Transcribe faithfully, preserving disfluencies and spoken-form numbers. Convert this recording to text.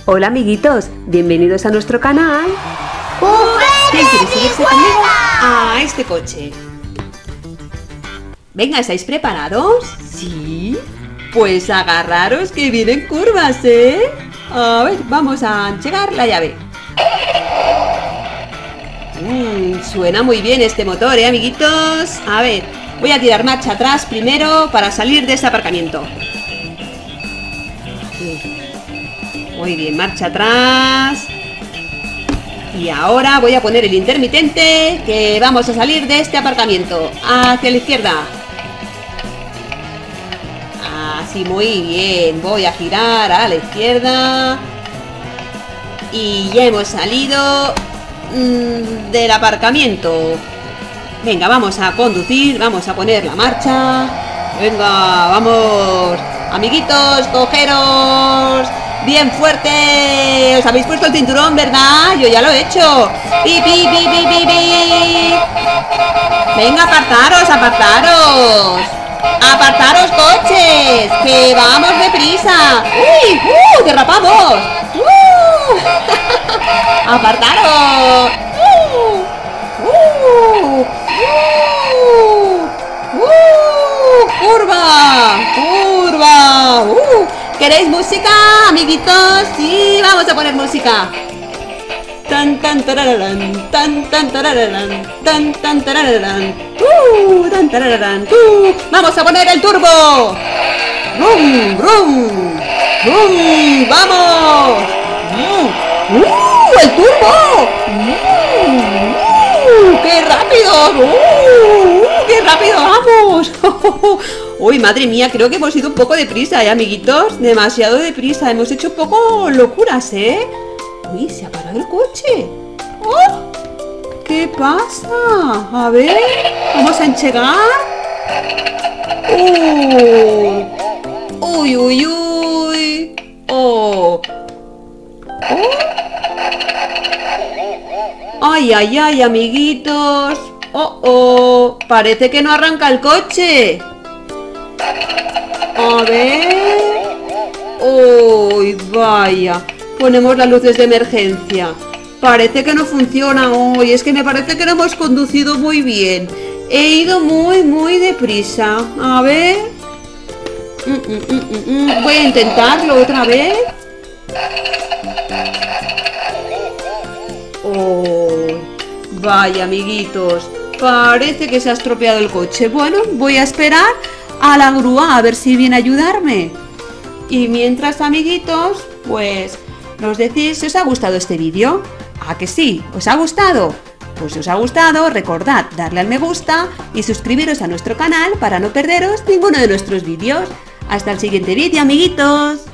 Hola amiguitos, bienvenidos a nuestro canal. ¿Quién quiere subirse conmigo a este coche? Venga, ¿estáis preparados? ¿Sí? Pues agarraros que vienen curvas, ¿eh? A ver, vamos a llegar la llave. Mm, suena muy bien este motor, ¿eh, amiguitos? A ver, voy a tirar marcha atrás primero para salir de este aparcamiento. Sí. Muy bien, marcha atrás. Y ahora voy a poner el intermitente, que vamos a salir de este aparcamiento. Hacia la izquierda. Así, muy bien. Voy a girar a la izquierda. Y ya hemos salido mmm, del aparcamiento. Venga, vamos a conducir, vamos a poner la marcha. Venga, vamos. Amiguitos, cogeros bien fuerte. Os habéis puesto el cinturón, ¿verdad? Yo ya lo he hecho. ¡Pi, pi, pi, pi, pi, pi! Venga, apartaros, apartaros. Apartaros, coches, que vamos deprisa. ¡Uy! ¡Uh! ¡Derrapamos! ¡Uh! ¡Apartaros! ¡Uh! ¡Uh! ¡Uh! ¡Uh! ¡Curva! ¡Curva! ¡Uh! ¿Queréis música, amiguitos? Sí, vamos a poner música. Tan tan tarararán, tan tan tarararán, tan tan tarararán. Uh, tan tarararán. Uh, vamos a poner el turbo. Rum, rum, rum, vamos. Uh, uh, el turbo. Uh, uh, qué rápido. Uh, uh, qué rápido vamos. Uy, madre mía, creo que hemos ido un poco deprisa, ¿eh, amiguitos? Demasiado deprisa, hemos hecho un poco locuras, ¿eh? Uy, se ha parado el coche. ¡Oh! ¿Qué pasa? A ver, vamos a enchegar. ¡Uh! ¡Uy, uy, uy! ¡Oh! ¡Oh! ¡Ay, ay, ay, amiguitos! ¡Oh, oh! Parece que no arranca el coche. A ver. ¡Uy, vaya! Ponemos las luces de emergencia. Parece que no funciona hoy. Es que me parece que no hemos conducido muy bien. He ido muy, muy deprisa. A ver. Mm, mm, mm, mm. Voy a intentarlo otra vez. Oh, vaya, amiguitos. Parece que se ha estropeado el coche. Bueno, voy a esperar a la grúa a ver si viene a ayudarme. Y mientras, amiguitos, pues nos decís si os ha gustado este vídeo. ¿A que sí? ¿Os ha gustado? Pues si os ha gustado, recordad darle al me gusta y suscribiros a nuestro canal para no perderos ninguno de nuestros vídeos. Hasta el siguiente vídeo, amiguitos.